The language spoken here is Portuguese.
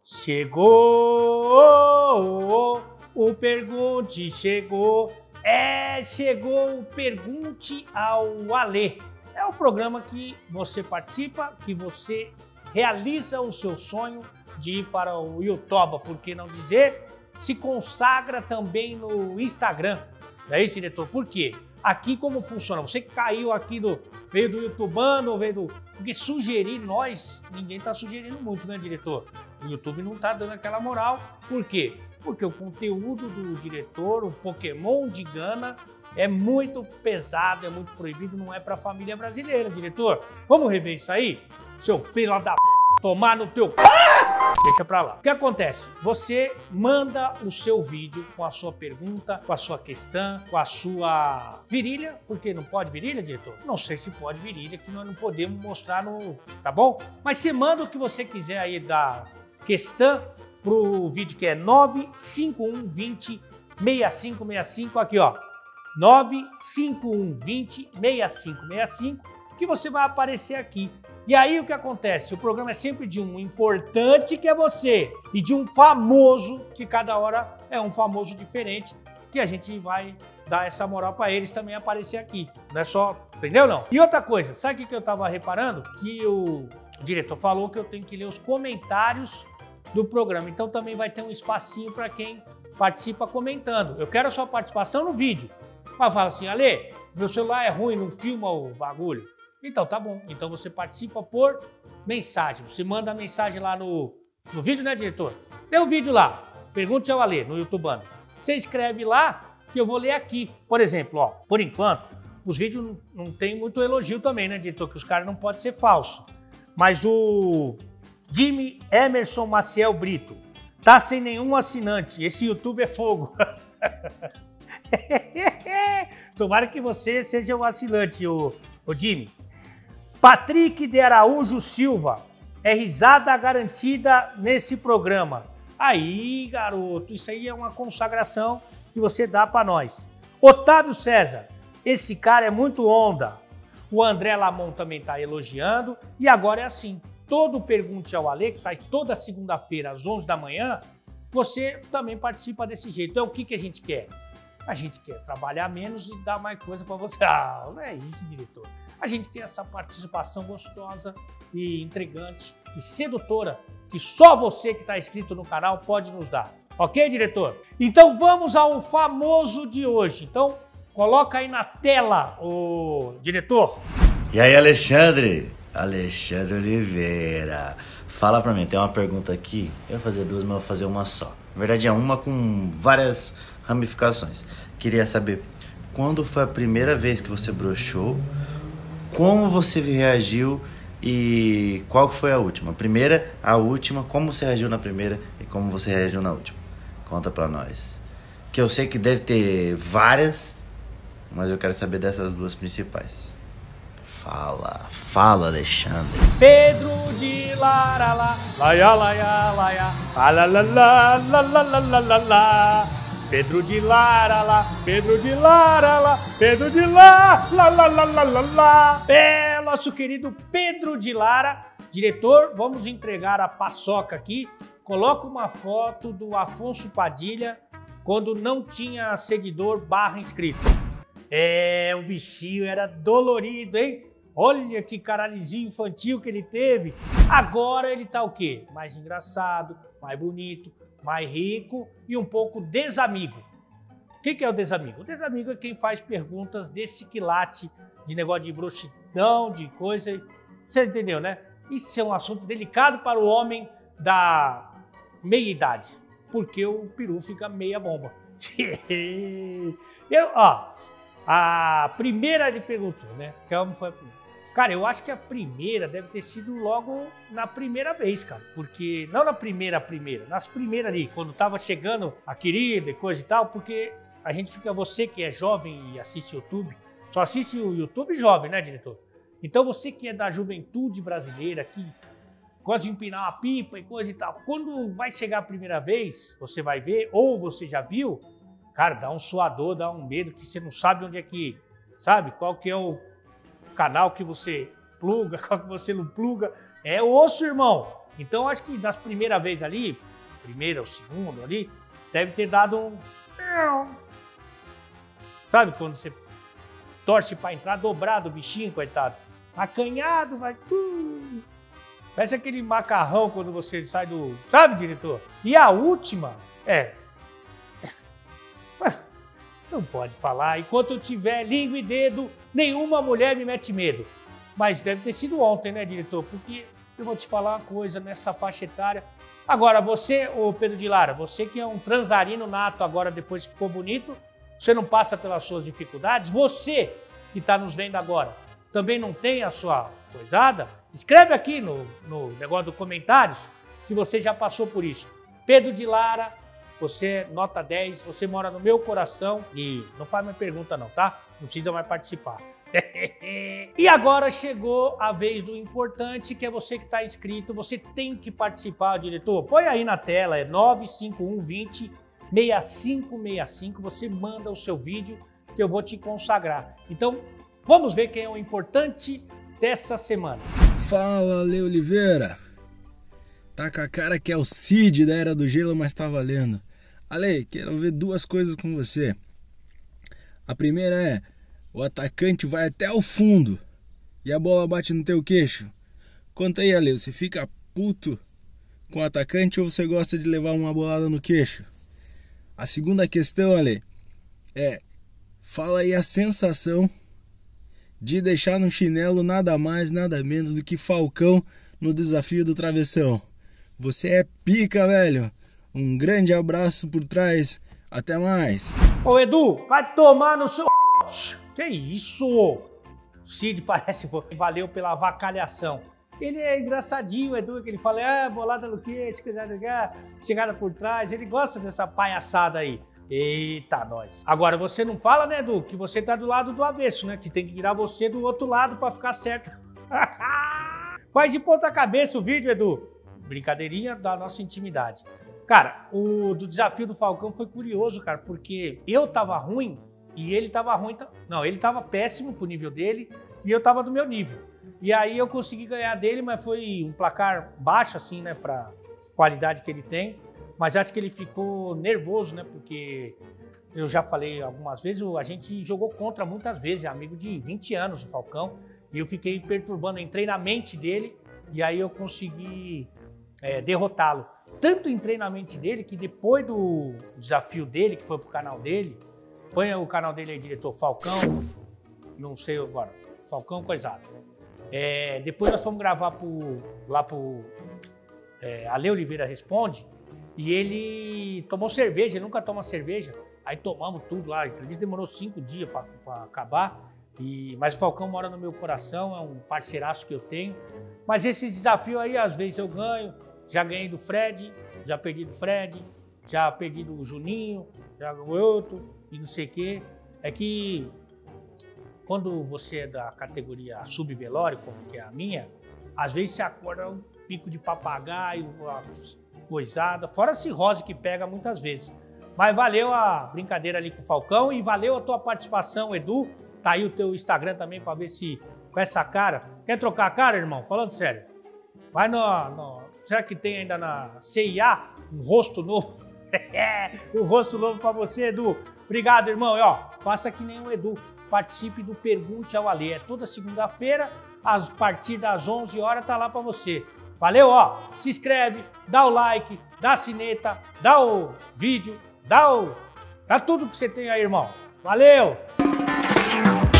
Chegou, o Pergunte chegou. Chegou o Pergunte ao Alê. É o programa que você participa, que você realiza o seu sonho de ir para o YouTube, por que não dizer? Se consagra também no Instagram. Não é isso, diretor? Por quê? Aqui como funciona? Você que caiu aqui veio do YouTubano, porque sugerir nós, ninguém está sugerindo muito, né, diretor? O YouTube não está dando aquela moral. Por quê? Porque o conteúdo do diretor, o Pokémon de Gana, é muito pesado, é muito proibido, não é para a família brasileira, diretor. Vamos rever isso aí? Seu filho da p... tomar no teu... Deixa pra lá. O que acontece? Você manda o seu vídeo com a sua pergunta, com a sua questão, com a sua virilha, porque não pode virilha, diretor? Não sei se pode virilha, que nós não podemos mostrar no... Tá bom? Mas você manda o que você quiser aí da questão pro vídeo que é 95120 6565, aqui ó, 95120 6565, que você vai aparecer aqui. E aí o que acontece? O programa é sempre de um importante, que é você, e de um famoso, que cada hora é um famoso diferente, que a gente vai dar essa moral para eles também aparecer aqui. Não é só, entendeu não? E outra coisa, sabe o que eu tava reparando? Que o diretor falou que eu tenho que ler os comentários do programa. Então também vai ter um espacinho para quem participa comentando. Eu quero a sua participação no vídeo. Mas fala assim, Ale, meu celular é ruim, não filma o bagulho. Então tá bom. Então você participa por mensagem. Você manda a mensagem lá no vídeo, né, diretor? Tem um vídeo lá. Pergunte ao Ale, no YouTubano. Você escreve lá que eu vou ler aqui. Por exemplo, ó, por enquanto, os vídeos não tem muito elogio também, né, diretor? Que os caras não podem ser falsos. Mas o Jimmy Emerson Maciel Brito tá sem nenhum assinante. Esse YouTube é fogo. Tomara que você seja o assinante, o Jimmy. Patrick de Araújo Silva. É risada garantida nesse programa. Aí, garoto, isso aí é uma consagração que você dá para nós. Otávio César. Esse cara é muito onda. O André Lamon também tá elogiando. E agora é assim. Todo Pergunte ao Ale, que faz toda segunda-feira às 11 da manhã, você também participa desse jeito. Então, o que a gente quer? A gente quer trabalhar menos e dar mais coisa para você. Ah, não é isso, diretor. A gente quer essa participação gostosa e intrigante e sedutora que só você que está inscrito no canal pode nos dar. Ok, diretor? Então, vamos ao famoso de hoje. Então, coloca aí na tela, o diretor. E aí, Alexandre? Alexandre Oliveira. Fala pra mim, tem uma pergunta aqui. Eu vou fazer duas, mas eu vou fazer uma só. Na verdade é uma com várias ramificações. Queria saber quando foi a primeira vez que você broxou, como você reagiu e qual foi a última. A primeira, a última, como você reagiu na primeira e como você reagiu na última. Conta pra nós. Que eu sei que deve ter várias, mas eu quero saber dessas duas principais. Fala, Alexandre. Pedro de Laralá, laia, laia, laia, alalala, lalalala. Pedro de Laralá, Pedro de Laralá, Pedro de Lá. É, nosso querido Pedro de Lara. Diretor, vamos entregar a paçoca aqui. Coloca uma foto do Afonso Padilha quando não tinha seguidor / inscrito. É, o bichinho era dolorido, hein? Olha que caralhozinho infantil que ele teve. Agora ele tá o quê? Mais engraçado, mais bonito, mais rico e um pouco desamigo. O que é o desamigo? O desamigo é quem faz perguntas desse quilate de negócio de broxidão, de coisa. Você entendeu, né? Isso é um assunto delicado para o homem da meia-idade, porque o peru fica meia bomba. A primeira ele perguntou, né? Como foi a primeira? Cara, eu acho que a primeira deve ter sido logo na primeira vez, cara. Porque, não na primeira, nas primeiras ali, quando tava chegando a querida e coisa e tal, porque a gente fica, você que é jovem e assiste YouTube, só assiste o YouTube jovem, né, diretor? Então você que é da juventude brasileira, que gosta de empinar uma pipa e coisa e tal, quando vai chegar a primeira vez, você vai ver, ou você já viu, cara, dá um suador, dá um medo, que você não sabe onde é que, sabe, qual que é o canal que você pluga, qual que você não pluga. É osso, irmão. Então, acho que das primeiras vezes ali, primeira ou segunda ali, deve ter dado um... Sabe quando você torce pra entrar, dobrado o bichinho, coitado. Acanhado, vai... Parece aquele macarrão quando você sai do... Sabe, diretor? E a última, não pode falar. Enquanto eu tiver língua e dedo, nenhuma mulher me mete medo. Mas deve ter sido ontem, né, diretor? Porque eu vou te falar uma coisa nessa faixa etária. Agora, você, ô Pedro de Lara, você que é um transarino nato agora, depois que ficou bonito, você não passa pelas suas dificuldades? Você que está nos vendo agora, também não tem a sua coisada? Escreve aqui no negócio dos comentários se você já passou por isso. Pedro de Lara, você é nota 10, você mora no meu coração e não faz mais pergunta não, tá? Não precisa mais participar. E agora chegou a vez do importante, que é você que está inscrito, você tem que participar, diretor. Põe aí na tela, é 95120-6565, você manda o seu vídeo que eu vou te consagrar. Então, vamos ver quem é o importante dessa semana. Fala, Ale Oliveira. Tá com a cara que é o Cid da Era do Gelo, mas tá valendo. Ale, quero ver duas coisas com você. A primeira é, o atacante vai até o fundo e a bola bate no teu queixo. Conta aí, Ale, você fica puto com o atacante ou você gosta de levar uma bolada no queixo? A segunda questão, Ale, fala aí a sensação de deixar no chinelo nada mais, nada menos do que Falcão no desafio do travessão. Você é pica, velho. Um grande abraço por trás. Até mais. Ô, Edu, vai tomar no seu... Que isso? Cid parece... Valeu pela avacalhação. Ele é engraçadinho, Edu, que ele fala, bolada no queixo, chegada por trás. Ele gosta dessa palhaçada aí. Eita, nós. Agora, você não fala, né, Edu, que você tá do lado do avesso, né? Que tem que virar você do outro lado pra ficar certo. Faz de ponta cabeça o vídeo, Edu. Brincadeirinha da nossa intimidade. Cara, o do desafio do Falcão foi curioso, cara, porque eu tava ruim e ele tava ruim. Não, ele tava péssimo pro nível dele e eu tava do meu nível. E aí eu consegui ganhar dele, mas foi um placar baixo, assim, né, pra qualidade que ele tem. Mas acho que ele ficou nervoso, né, porque eu já falei algumas vezes, a gente jogou contra muitas vezes, é amigo de 20 anos o Falcão, e eu fiquei perturbando, entrei na mente dele e aí eu consegui derrotá-lo. Tanto em treinamento dele que depois do desafio dele, que foi pro canal dele, põe o canal dele aí, diretor, Falcão, não sei agora, Falcão Coisado. Depois nós fomos gravar lá pro Ale Oliveira Responde, e ele tomou cerveja, ele nunca toma cerveja, aí tomamos tudo lá, a entrevista demorou 5 dias para acabar, mas o Falcão mora no meu coração, é um parceiraço que eu tenho, mas esse desafio aí, às vezes eu ganho, já ganhei do Fred, já perdi do Fred, já perdi do Juninho, já ganhei outro, e não sei o quê. É que quando você é da categoria sub-velório, como que é a minha, às vezes você acorda um pico de papagaio, uma coisada, fora a cirrose que pega muitas vezes. Mas valeu a brincadeira ali com o Falcão e valeu a tua participação, Edu. Tá aí o teu Instagram também para ver se com essa cara... Quer trocar a cara, irmão? Falando sério. Vai será que tem ainda na CIA um rosto novo? Um rosto novo para você, Edu. Obrigado, irmão. E faça que nem o Edu. Participe do Pergunte ao Ale. É toda segunda-feira, a partir das 11 horas, tá lá para você. Valeu, se inscreve, dá o like, dá a sineta, dá o vídeo, dá tudo que você tem aí, irmão. Valeu!